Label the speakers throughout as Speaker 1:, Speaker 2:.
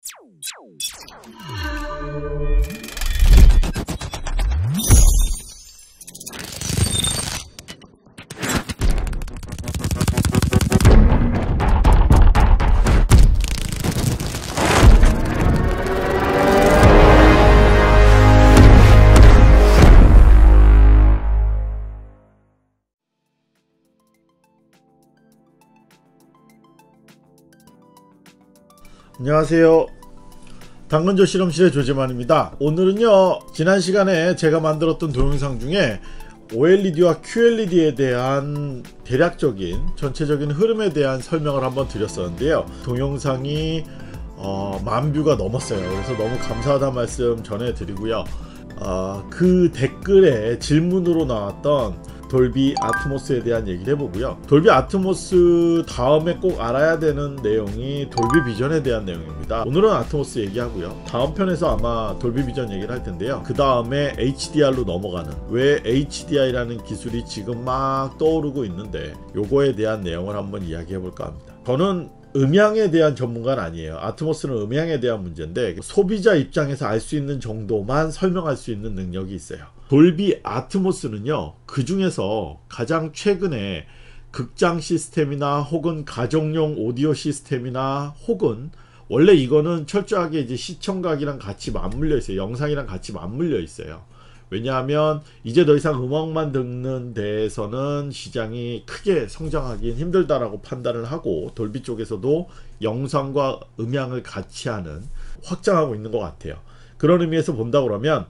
Speaker 1: 안녕하세요. 당근조 실험실의 조재만입니다. 오늘은요, 지난 시간에 제가 만들었던 동영상 중에 OLED와 QLED에 대한 대략적인 전체적인 흐름에 대한 설명을 한번 드렸었는데요. 동영상이 10,000뷰가 넘었어요. 그래서 너무 감사하다는 말씀 전해드리고요. 그 댓글에 질문으로 나왔던 돌비 아트모스에 대한 얘기를 해보고요. 돌비 아트모스 다음에 꼭 알아야 되는 내용이 돌비 비전에 대한 내용입니다. 오늘은 아트모스 얘기하고요. 다음 편에서 아마 돌비 비전 얘기를 할 텐데요. 그 다음에 HDR로 넘어가는, 왜 HDR이라는 기술이 지금 막 떠오르고 있는데 요거에 대한 내용을 한번 이야기해 볼까 합니다. 저는 음향에 대한 전문가는 아니에요. 아트모스는 음향에 대한 문제인데 소비자 입장에서 알 수 있는 정도만 설명할 수 있는 능력이 있어요. 돌비 아트모스는요, 그 중에서 가장 최근에 극장 시스템이나 혹은 가정용 오디오 시스템이나 혹은 원래 이거는 철저하게 이제 시청각이랑 같이 맞물려 있어요. 영상이랑 같이 맞물려 있어요. 왜냐하면 이제 더 이상 음악만 듣는 데에서는 시장이 크게 성장하기는 힘들다라고 판단을 하고 돌비 쪽에서도 영상과 음향을 같이 하는, 확장하고 있는 것 같아요. 그런 의미에서 본다 그러면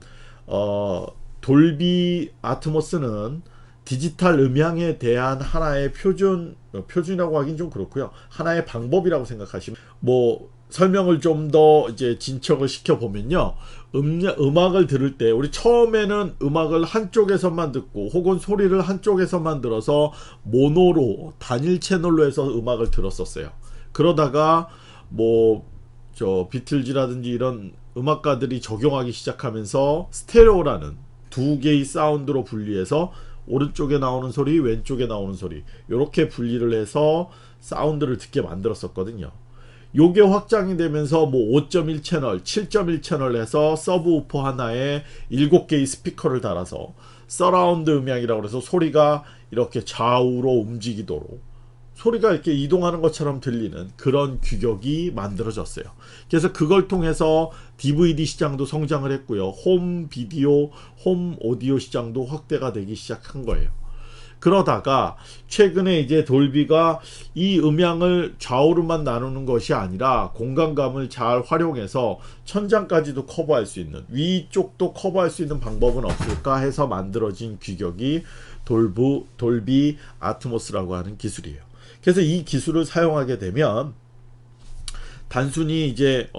Speaker 1: 돌비 아트모스는 디지털 음향에 대한 하나의 표준이라고 하긴 좀 그렇고요. 하나의 방법이라고 생각하시면, 설명을 좀 더 이제 진척을 시켜 보면요, 음악을 들을 때 우리 처음에는 음악을 한쪽에서만 듣고 혹은 소리를 한쪽에서만 들어서 모노로 단일 채널로 해서 음악을 들었었어요. 그러다가 비틀즈라든지 이런 음악가들이 적용하기 시작하면서 스테레오라는 두 개의 사운드로 분리해서 오른쪽에 나오는 소리, 왼쪽에 나오는 소리, 이렇게 분리를 해서 사운드를 듣게 만들었었거든요. 요게 확장이 되면서 5.1 채널, 7.1 채널 해서 서브우퍼 하나에 7개의 스피커를 달아서 서라운드 음향이라고 해서 소리가 이렇게 좌우로 움직이도록, 소리가 이렇게 이동하는 것처럼 들리는 그런 규격이 만들어졌어요. 그래서 그걸 통해서 DVD 시장도 성장을 했고요. 홈 비디오, 홈 오디오 시장도 확대가 되기 시작한 거예요. 그러다가 최근에 이제 돌비가 이 음향을 좌우로만 나누는 것이 아니라 공간감을 잘 활용해서 천장까지도 커버할 수 있는, 위쪽도 커버할 수 있는 방법은 없을까 해서 만들어진 규격이 돌비 아트모스라고 하는 기술이에요. 그래서 이 기술을 사용하게 되면 단순히 이제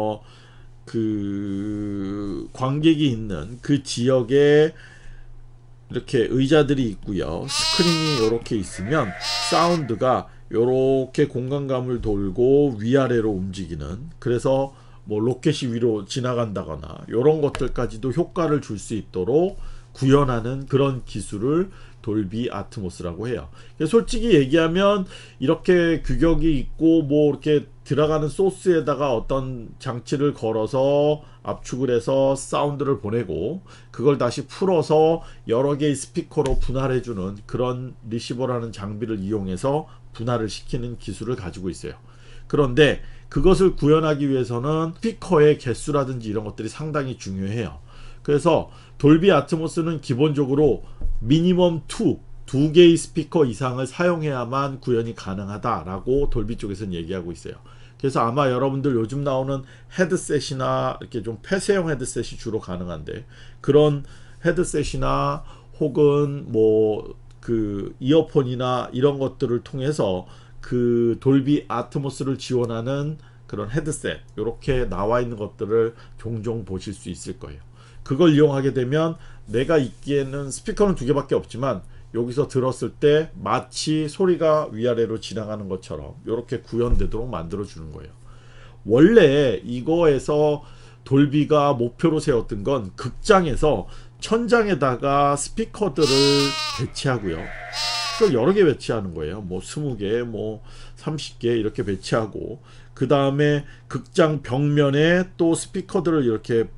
Speaker 1: 그 관객이 있는 그 지역에 이렇게 의자들이 있고요, 스크린이 이렇게 있으면 사운드가 이렇게 공간감을 돌고 위아래로 움직이는, 그래서 로켓이 위로 지나간다거나 이런 것들까지도 효과를 줄 수 있도록 구현하는 그런 기술을 돌비 아트모스라고 해요. 솔직히 얘기하면 이렇게 규격이 있고 이렇게 들어가는 소스에다가 어떤 장치를 걸어서 압축을 해서 사운드를 보내고 그걸 다시 풀어서 여러 개의 스피커로 분할해주는 그런 리시버라는 장비를 이용해서 분할을 시키는 기술을 가지고 있어요. 그런데 그것을 구현하기 위해서는 스피커의 개수라든지 이런 것들이 상당히 중요해요. 그래서 돌비 아트모스는 기본적으로 미니멈 2 개의 스피커 이상을 사용해야만 구현이 가능하다라고 돌비 쪽에서는 얘기하고 있어요. 그래서 아마 여러분들 요즘 나오는 헤드셋이나 이렇게 좀 폐쇄형 헤드셋이 주로 가능한데, 그런 헤드셋이나 혹은 그 이어폰이나 이런 것들을 통해서 그 돌비 아트모스를 지원하는 그런 헤드셋, 이렇게 나와 있는 것들을 종종 보실 수 있을 거예요. 그걸 이용하게 되면 내가 있기에는 스피커는 2개밖에 없지만 여기서 들었을 때 마치 소리가 위아래로 지나가는 것처럼 이렇게 구현되도록 만들어 주는 거예요. 원래 이거에서 돌비가 목표로 세웠던 건 극장에서 천장에다가 스피커들을 배치하고요, 스피커 여러 개 배치하는 거예요. 20개, 30개 이렇게 배치하고, 그 다음에 극장 벽면에 또 스피커들을 이렇게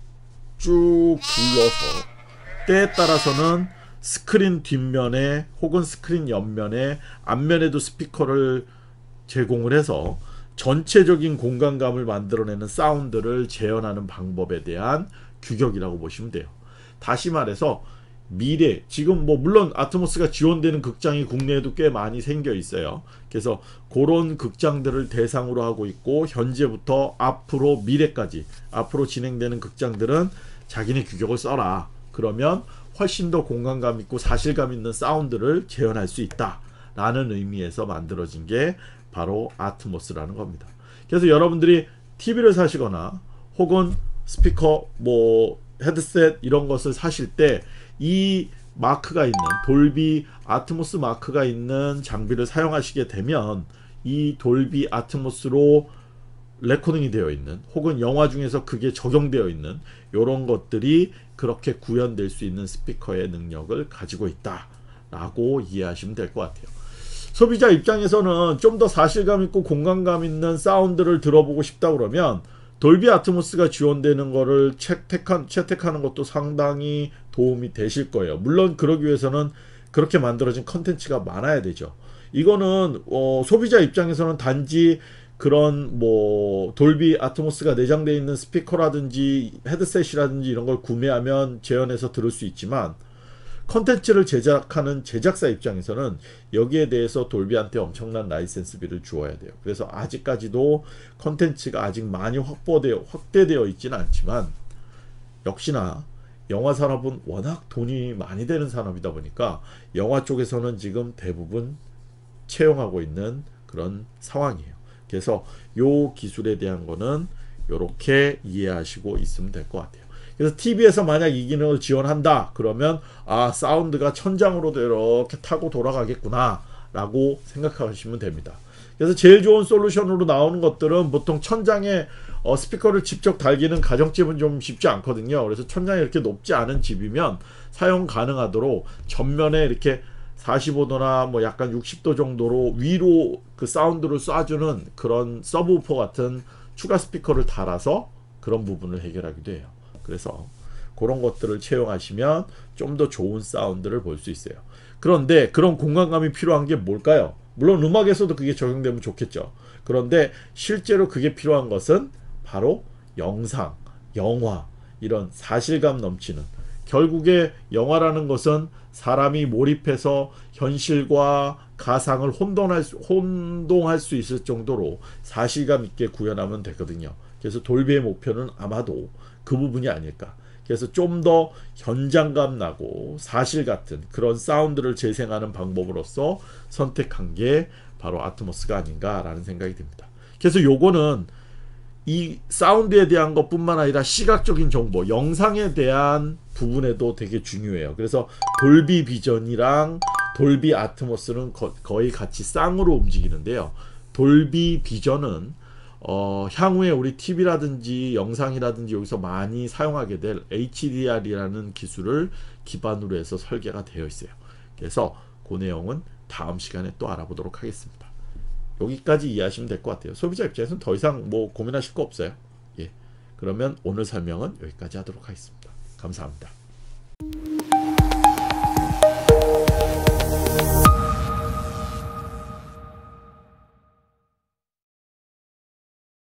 Speaker 1: 쭉 둘러서, 때에 따라서는 스크린 뒷면에 혹은 스크린 옆면에 앞면에도 스피커를 제공을 해서 전체적인 공간감을 만들어내는 사운드를 재현하는 방법에 대한 규격이라고 보시면 돼요. 다시 말해서 미래, 지금 뭐 물론 아트모스가 지원되는 극장이 국내에도 꽤 많이 생겨 있어요. 그래서 그런 극장들을 대상으로 하고 있고, 현재부터 앞으로 미래까지 앞으로 진행되는 극장들은 자기네 규격을 써라. 그러면 훨씬 더 공간감 있고 사실감 있는 사운드를 재현할 수 있다 라는 의미에서 만들어진 게 바로 아트모스라는 겁니다. 그래서 여러분들이 TV를 사시거나 혹은 스피커, 뭐 헤드셋 이런 것을 사실 때 이 마크가 있는, 돌비 아트모스 마크가 있는 장비를 사용하시게 되면 이 돌비 아트모스로 레코딩이 되어 있는, 혹은 영화 중에서 그게 적용되어 있는 이런 것들이 그렇게 구현될 수 있는 스피커의 능력을 가지고 있다 라고 이해하시면 될 것 같아요. 소비자 입장에서는 좀 더 사실감 있고 공간감 있는 사운드를 들어보고 싶다 그러면 돌비 아트모스가 지원되는 거를 채택하는 것도 상당히 도움이 되실 거예요. 물론 그러기 위해서는 그렇게 만들어진 컨텐츠가 많아야 되죠. 이거는 소비자 입장에서는 단지 그런 뭐 돌비 아트모스가 내장되어 있는 스피커라든지 헤드셋이라든지 이런 걸 구매하면 재현해서 들을 수 있지만, 컨텐츠를 제작하는 제작사 입장에서는 여기에 대해서 돌비한테 엄청난 라이센스비를 주어야 돼요. 그래서 아직까지도 컨텐츠가 아직 많이 확대되어 있지는 않지만, 역시나 영화 산업은 워낙 돈이 많이 되는 산업이다 보니까 영화 쪽에서는 지금 대부분 채용하고 있는 그런 상황이에요. 그래서 요 기술에 대한 거는 이렇게 이해하시고 있으면 될 것 같아요. 그래서 TV에서 만약 이 기능을 지원한다 그러면 사운드가 천장으로도 이렇게 타고 돌아가겠구나 라고 생각하시면 됩니다. 그래서 제일 좋은 솔루션으로 나오는 것들은 보통 천장에 스피커를 직접 달기는 가정집은 좀 쉽지 않거든요. 그래서 천장이 이렇게 높지 않은 집이면 사용 가능하도록 전면에 이렇게 45도나 뭐 약간 60도 정도로 위로 그 사운드를 쏴주는 그런 서브우퍼 같은 추가 스피커를 달아서 그런 부분을 해결하기도 해요. 그래서 그런 것들을 채용하시면 좀 더 좋은 사운드를 볼 수 있어요. 그런데 그런 공간감이 필요한 게 뭘까요? 물론 음악에서도 그게 적용되면 좋겠죠. 그런데 실제로 그게 필요한 것은 바로 영상, 영화, 이런 사실감 넘치는, 결국에 영화라는 것은 사람이 몰입해서 현실과 가상을 혼동할 수 있을 정도로 사실감 있게 구현하면 되거든요. 그래서 돌비의 목표는 아마도 그 부분이 아닐까. 그래서 좀 더 현장감 나고 사실 같은 그런 사운드를 재생하는 방법으로서 선택한 게 바로 아트모스가 아닌가라는 생각이 듭니다. 그래서 요거는 이 사운드에 대한 것뿐만 아니라 시각적인 정보, 영상에 대한 부분에도 되게 중요해요. 그래서 돌비 비전이랑 돌비 아트모스는 거의 같이 쌍으로 움직이는데요. 돌비 비전은 향후에 우리 TV라든지 영상이라든지 여기서 많이 사용하게 될 HDR이라는 기술을 기반으로 해서 설계가 되어 있어요. 그래서 그 내용은 다음 시간에 또 알아보도록 하겠습니다. 여기까지 이해하시면 될 것 같아요. 소비자 입장에서는 더 이상 뭐 고민하실 거 없어요. 예. 그러면 오늘 설명은 여기까지 하도록 하겠습니다. 감사합니다.